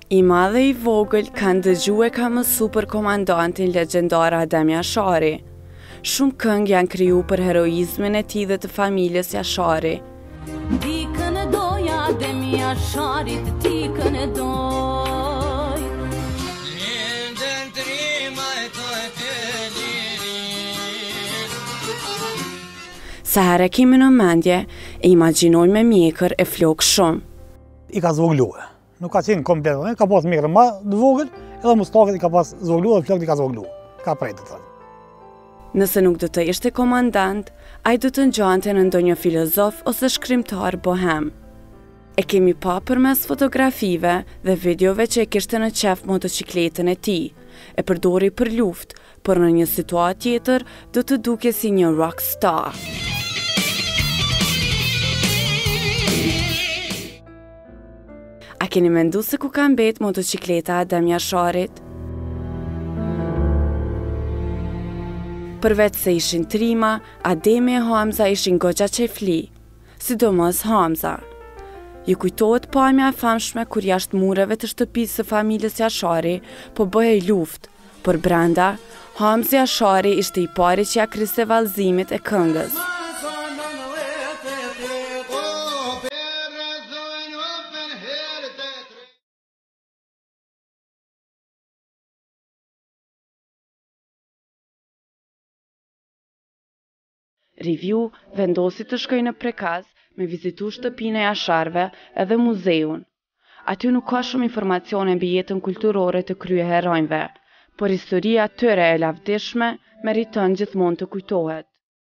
I madhe i vogël kanë dëgju e ka mësu për komandantin legjendar Adem Jashari. Shumë këngë janë kriju për heroizmin e tij dhe të familjes Jashari. Dikën e doja Adem Jasharit, dikën e doj. Sa herë kemi në mendje, e imagjinojmë me mjekër e flokë shumë. I ka zvogluar. Nuk ka qenë komplet, ka pas mjekër më të vogël, edhe Mustafit i ka pas zvogluar dhe flokët i ka zvogluar. Ka prejtë të. Nëse nuk do të ishte komandant, ai do të ngjante në ndonjë filozof ose shkrimtar bohem. E kemi pa përmes fotografive dhe videove që e kishte në qef motocikletën e tij. E përdori për luftë, por në një situatë tjetër do të duke si një rockstar. A keni mendu se ku ka mbet motocikleta Adem Jasharit? Përveç se ishin trima, Ademi e Hamza ishin goxha qefli, sidomos Hamza. Ju kujtohet pamja e famshme kur jashtë mureve të shtëpisë së familjes Jashari po bëhej luftë, por brenda, Hamza Jashari ishte i pari që ja kriste vallëzimit e këngës. Review vendosi të shkoj në Prekaz me vizitu shtëpinë e Jasharve edhe muzeun. Aty nuk ka shumë informacione mbi jetën kulturore të kryeheronjve, por historia tyre e lavdishme meriton gjithmonë të kujtohet.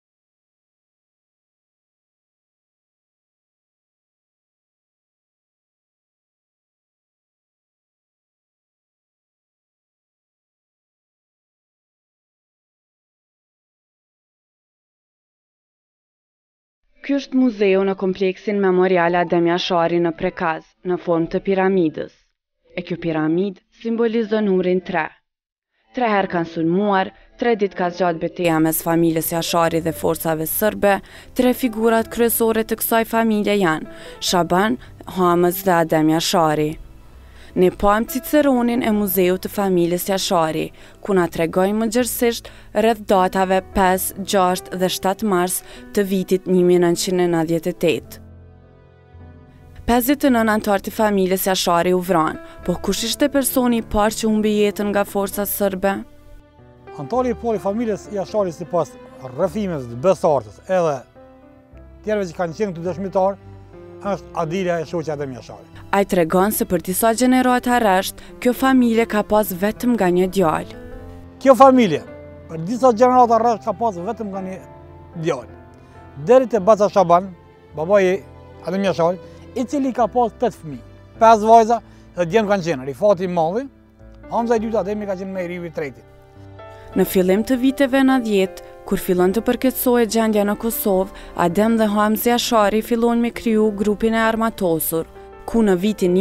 Ky është muzeu në kompleksin memorial Adem Jashari në Prekaz, në formë të piramidës. E kjo piramid simbolizon numrin 3. 3 herë kanë sulmuar, 3 ditë ka zgjat betejë mes familjes Jashari dhe forcave serbe, 3 figurat kryesore të kësaj familje janë Shaban, Hamës dhe Adem Jashari. Ne pam Ciceronin e muzeut të familjes Jashari, ku na tregoj më gjërësisht rreth datave 5, 6 dhe 7 mars të vitit 1998. 59 anëtar të familjes Jashari u vranë, po kush ishte personi i parë që humbi jetën nga forcat serbe? Anëtari i parë i familjes Jashari sipas rrëfimeve të besartës edhe tjerëve që kanë qenë të dëshmitar, është Adila e shoqja Adem Jashari. Ai tregon se për disa gjenerata rresht, kjo familje ka pas vetëm nga një djalë. Kjo familje, për disa gjenerata rresht ka pas vetëm nga një djalë. Deri te Baca Shaban, babai i Adem Jashari, i cili ka pas 8 fëmijë. 5 vajza dhe djemë kanë qenë Rifati i madhi, Hamza i dytë, Ademi ka qenë më i riu i treti. Në fillim të viteve 90, kur fillon të përkeqësohej gjendja në Kosovë, Adem dhe Hamza Jashari fillojnë me kriju grupin e armatosur, ku në vitin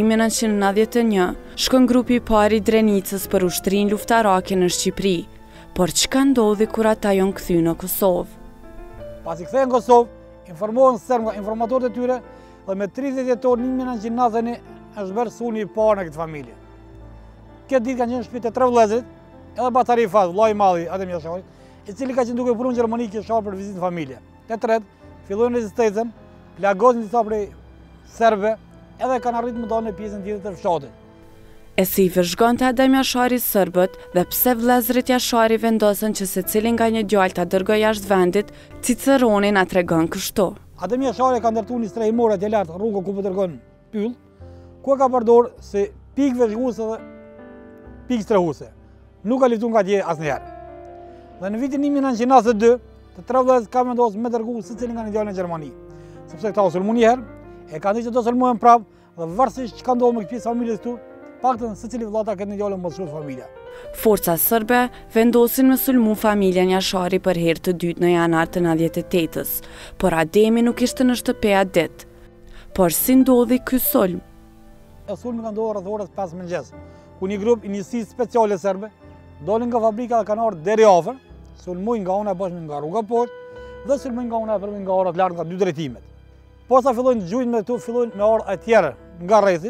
1991 shkon grupi i parë i Drenicës për ushtrinë luftarake në Shqipëri. Por çka ndodhi kur ata janë kthyer në Kosovë? Pasi kthehen në Kosovë, informohen serb nga informatorët e tyre dhe me 30 tetor 1991 është bërë sulmi i parë në këtë familje. Këtë ditë kanë qenë në shtëpitë e 3 vëllezërit, edhe Batari Fat, vllai i madh i Adem Jasharit, i cili ka qenë duke punuar në Gjermani kishar për vizitë familje. Të tretë, fillojnë rezistencën, plagosin disa prej serbëve, edhe kanë arritur më dalë në pjesën tjetër të fshatit. E si i vëzhgonte Adem Jashari serbët dhe pse vëllezërit Jashari vendosën që secili nga një djalë ta dërgojë jashtë vendit, Ciceroni na tregon kështu. Adem Jashari ka ndërtuar një strehimore të lartë rrugën ku po dërgon pyll, ku ka përdorur si pikë vëzhguese dhe pikë strehuese. Nuk ka liftuar nga dje asnjëherë. Dhe në vitin 1992, të 3 vëllezërit kanë vendosur me dërgu secili nga një djalë në Gjermani, sepse këta u sulmuan një herë, e kanë thënë që do sulmohen prapë dhe varësisht çka ndodh me këtë pjesë familjes këtu, paktën secili vëllata këtë një djalë më shumë familja. Forca serbe vendosin me sulmu familjen Jashari për herë të dytë në janar të 98-s, por Ademi nuk ishte në shtëpi atë ditë. Por si ndodhi ky sulm? Sulmi ka ndodhur rreth orës 5 mëngjes, ku një grup i njësisë speciale serbe dolën nga fabrika dhe kanë ardhur deri afër, sulmojnë nga ana bashkë nga rruga poshtë dhe sulmojnë nga ana përme nga ora të lartë nga dy drejtimet. Posa fillojnë gjujnë me këtu, fillojnë me orë e tjera nga rrethi,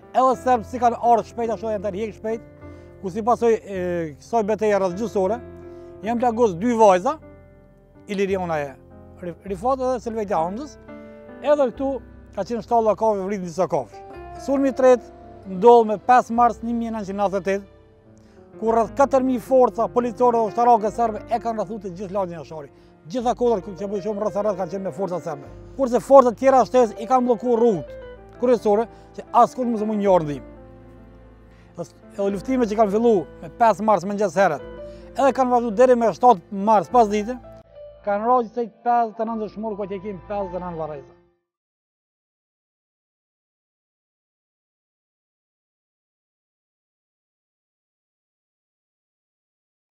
edhe serbë si kanë ardhur shpejt, ashtu janë të rjekë shpejt, ku si pasoj kësaj betejë rrëzgjysore, janë plagos 2 vajza, Iliriona e Rifat edhe Selvetja Hamzës, edhe këtu ka qenë shtalla kafë vrit disa kafsh. Sulmi i tretë ndodh me 5 mars 1998, ku rreth 4000 forca policore dhe ushtarake serbe e kanë rrethuar të gjithë lagjen e Asharit. Gjitha kodrat që po shohim rreth kanë qenë me forca serbe. Kurse forcat tjera shtesë i kanë bllokuar rrugët kryesore që askush mos mund njërë ndihmë. Edhe luftimet që kanë fillu me 5 mars mëngjes herët, edhe kanë vazhduar deri me 7 mars pasdite, kanë rrogë se 59 dëshmorë ku që kemi 59 varreza.